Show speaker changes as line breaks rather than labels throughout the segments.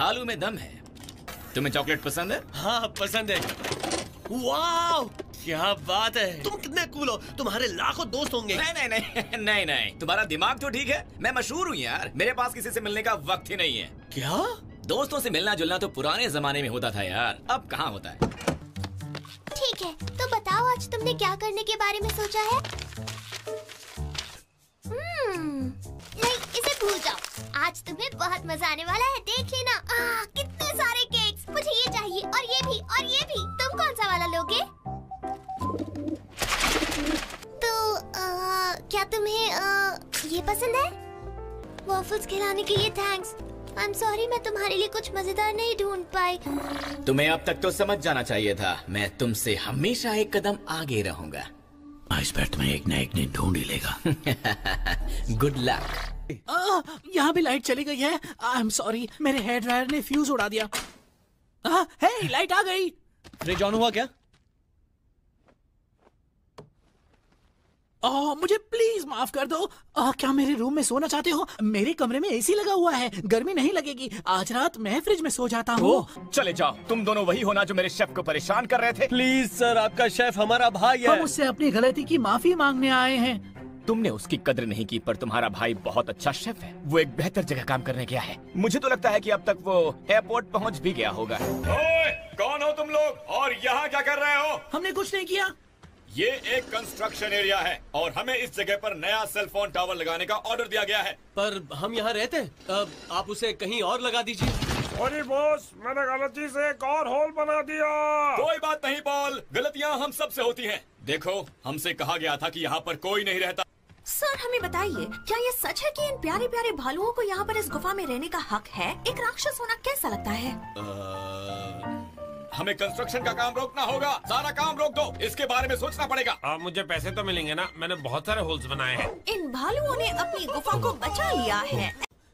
आलू में दम है। तुम्हें चॉकलेट पसंद है?
हाँ पसंद है। वाह क्या बात है, तुम कितने कूल हो। तुम्हारे लाखों दोस्त होंगे।
नहीं नहीं नहीं नहीं नहीं, तुम्हारा दिमाग तो ठीक है। मैं मशहूर हूँ यार, मेरे पास किसी से मिलने का वक्त ही नहीं है।
क्या?
दोस्तों से मिलना जुलना तो पुराने जमाने में होता था यार, अब कहाँ होता है।
ठीक है, तो बताओ आज तुमने क्या करने के बारे में सोचा है? नहीं, इसे भूल जाओ। आज तुम्हें बहुत मजा आने वाला है, देख लेना। कितने सारे केक्स। मुझे ये चाहिए और ये भी और ये भी। तुम कौन सा वाला लोगे? तो क्या तुम्हें ये पसंद है? वॉफल्स खिलाने के लिए थैंक्स। आई एम सॉरी, मैं तुम्हारे लिए कुछ मजेदार नहीं ढूंढ पाई।
तुम्हें अब तक तो समझ जाना चाहिए था, मैं तुमसे हमेशा एक कदम आगे रहूंगा।
इस बैट में एक न एक दिन ढूंढ ही लेगा।
Good luck.
यहाँ भी लाइट चली गई है। आई एम सॉरी, मेरे हेयर ड्रायर ने फ्यूज उड़ा दिया। हे, लाइट आ गई।
फ्रिज ऑन हुआ क्या?
मुझे प्लीज माफ कर दो। क्या मेरे रूम में सोना चाहते हो? मेरे कमरे में एसी लगा हुआ है, गर्मी नहीं लगेगी। आज रात मैं फ्रिज में सो जाता हूँ।
चले जाओ, तुम दोनों वही हो ना जो मेरे शेफ को परेशान कर रहे थे।
प्लीज सर, आपका शेफ हमारा भाई है।
हम उससे अपनी गलती की माफी मांगने आए हैं।
तुमने उसकी कद्र नहीं की, पर तुम्हारा भाई बहुत अच्छा शेफ है। वो एक बेहतर जगह काम करने गया है। मुझे तो लगता है कि अब तक वो एयरपोर्ट पहुंच भी गया होगा। ओए, कौन हो तुम लोग और यहाँ क्या कर रहे हो?
हमने कुछ नहीं किया।
ये एक कंस्ट्रक्शन एरिया है और हमें इस जगह पर नया सेल फोन टावर लगाने का ऑर्डर दिया गया है।
पर हम यहाँ रहते हैं, आप उसे कहीं और लगा दीजिए।
सॉरी बॉस, मैंने गलती से एक और होल बना दिया।
कोई बात नहीं पॉल, गलतियाँ हम सब से होती हैं। देखो, हमसे कहा गया था कि यहाँ पर कोई नहीं रहता।
सर हमें बताइए, क्या ये सच है कि इन प्यारे प्यारे भालुओं को यहाँ पर इस गुफा में रहने का हक है? एक राक्षस होना कैसा लगता है?
हमें कंस्ट्रक्शन का काम रोकना होगा। सारा काम रोक दो, इसके बारे में सोचना पड़ेगा।
अब मुझे पैसे तो मिलेंगे ना, मैंने बहुत सारे होल्स बनाए हैं।
इन भालुओं ने अपनी गुफा को बचा लिया है।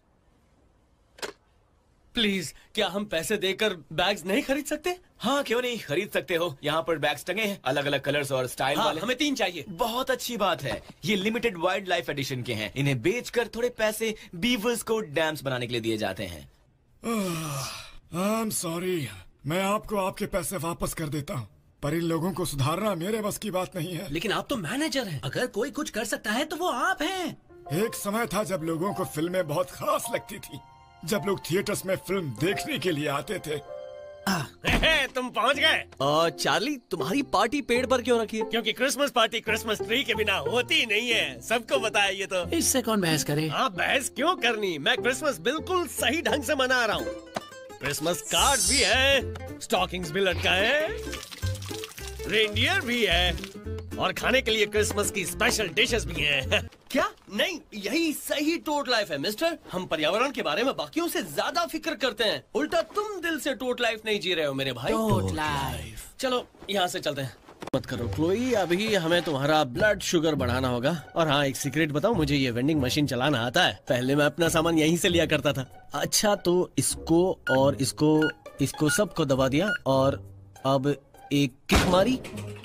प्लीज, क्या हम पैसे देकर बैग्स नहीं खरीद सकते?
हाँ क्यों नहीं, खरीद सकते हो। यहाँ पर बैग्स टंगे हैं, अलग अलग कलर्स और स्टाइल वाले।
हमें 3 चाहिए।
बहुत अच्छी बात है। ये लिमिटेड वाइल्ड लाइफ एडिशन के हैं। इन्हें बेचकर थोड़े पैसे बीवर्स को डैम्स बनाने के लिए दिए जाते हैं।
I'm sorry, मैं आपको आपके पैसे वापस कर देता हूँ, पर इन लोगों को सुधारना मेरे बस की बात नहीं है।
लेकिन आप तो मैनेजर हैं। अगर कोई कुछ कर सकता है तो वो आप हैं।
एक समय था जब लोगों को फिल्में बहुत खास लगती थी, जब लोग थिएटर्स में फिल्म देखने के लिए आते थे।
तुम पहुंच गए।
और चार्ली, तुम्हारी पार्टी पेड़ पर क्यों रखी है?
क्योंकि क्रिसमस पार्टी क्रिसमस ट्री के बिना होती ही नहीं है, सबको बताया ये तो।
इससे कौन बहस करे?
हाँ, बहस क्यों करनी, मैं क्रिसमस बिल्कुल सही ढंग से मना रहा हूँ। क्रिसमस कार्ड भी है, स्टॉकिंग्स भी लटकाए हैं, रेनडियर भी है और खाने के लिए क्रिसमस की स्पेशल डिशेस भी हैं।
क्या? नहीं, यही सही टोट लाइफ है मिस्टर। हम पर्यावरण के बारे में बाकियों से ज्यादा फिक्र करते हैं। उल्टा तुम दिल से टोट लाइफ नहीं जी रहे हो मेरे भाई।
टोट लाइफ।
चलो यहाँ से चलते हैं। मत करो क्लोई, अभी हमें तुम्हारा ब्लड शुगर बढ़ाना होगा। और हाँ, एक सीक्रेट बताऊं, मुझे ये वेंडिंग मशीन चलाना आता है। पहले मैं अपना सामान यहीं से लिया करता था। अच्छा, तो इसको और इसको सबको दबा दिया और अब एक किक मारी।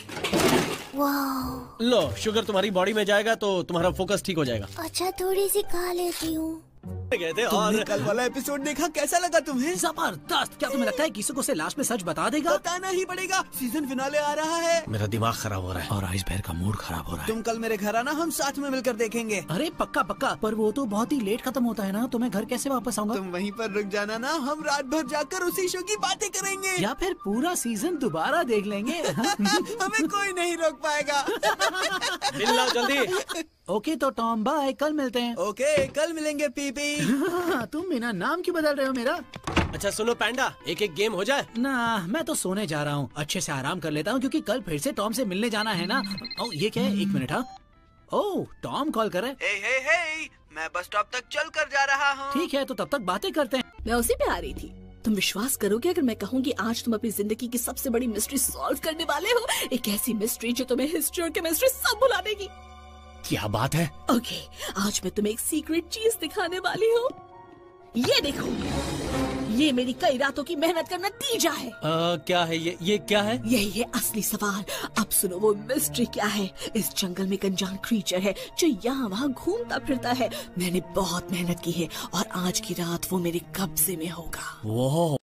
वाह।
लो, शुगर तुम्हारी बॉडी में जाएगा तो तुम्हारा फोकस ठीक हो जाएगा।
अच्छा, थोड़ी सी खा लेती हूँ।
गए थे और
कल वाला एपिसोड देखा, कैसा लगा तुम्हें?
जबरदस्त। क्या तुम्हें लगता है किसी को से लास्ट में सच बता देगा?
बताना ही पड़ेगा, सीजन फिनाले आ रहा है।
मेरा दिमाग खराब हो रहा है
और आइसबेर का मूड खराब हो रहा है।
तुम कल मेरे घर आना, हम साथ में मिलकर देखेंगे।
अरे पक्का पक्का, पर वो तो बहुत ही लेट खत्म होता है ना, तो मैं घर कैसे वापस आऊंगा?
तुम वहीं पर रुक जाना ना, हम रात भर जाकर उसी शो की बातें करेंगे।
या फिर पूरा सीजन दोबारा देख लेंगे।
हमें कोई नहीं रोक पाएगा।
मिलना जल्दी।
ओके तो टॉम, बाय, कल मिलते हैं।
ओके, कल मिलेंगे पीपी।
तुम बिना नाम क्यों बदल रहे हो मेरा?
अच्छा सुनो पैंडा, एक एक गेम हो जाए
ना। मैं तो सोने जा रहा हूँ, अच्छे से आराम कर लेता हूँ क्योंकि कल फिर से टॉम से मिलने जाना है ना। ओ, ये क्या है? एक मिनट। हाँ, ओह, टॉम कॉल कर रहे।
हे, मैं बस स्टॉप तक चल कर जा रहा हूँ।
ठीक है, तो तब तक बातें करते हैं।
मैं उसी पे आ रही थी। तुम विश्वास करोगे अगर मैं कहूँ कि आज तुम अपनी जिंदगी की सबसे बड़ी मिस्ट्री सॉल्व करने वाले हो? एक ऐसी मिस्ट्री जो तुम्हें हिस्ट्री और केमिस्ट्री सब भुला देगी।
क्या बात है?
ओके, आज मैं तुम्हें एक सीक्रेट चीज दिखाने वाली हूँ। ये देखो, ये मेरी कई रातों की मेहनत का नतीजा है।
क्या है ये क्या है?
यही है असली सवाल। अब सुनो, वो मिस्ट्री क्या है? इस जंगल में एक अनजान क्रीचर है जो यहाँ वहाँ घूमता फिरता है। मैंने बहुत मेहनत की है और आज की रात वो मेरे कब्जे में होगा।
वो